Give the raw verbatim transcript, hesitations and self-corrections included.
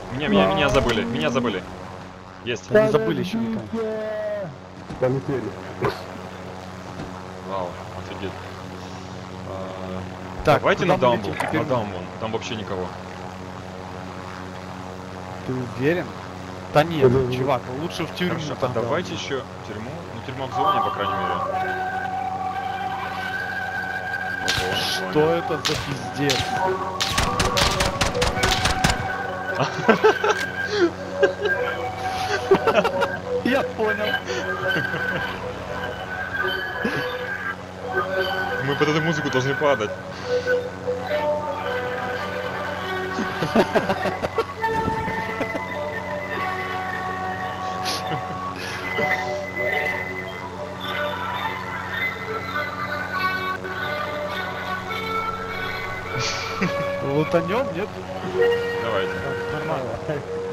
Меня, меня, меня забыли, меня забыли. Есть. Да не забыли еще никого. Полетели. Вау, офигеть. А, Так, давайте куда на мы дамбу, летим теперь? на дамбу. Там вообще никого. Ты уверен? Да нет, Подожди. чувак, лучше в тюрьму Хорошо, а тогда. давайте еще тюрьму. Ну, тюрьма в зоне, по крайней мере. Ого, в Что зоне. это за пиздец? Я понял. Мы под эту музыку должны падать. Лутанем, нет? Давайте. Нормально. Давай.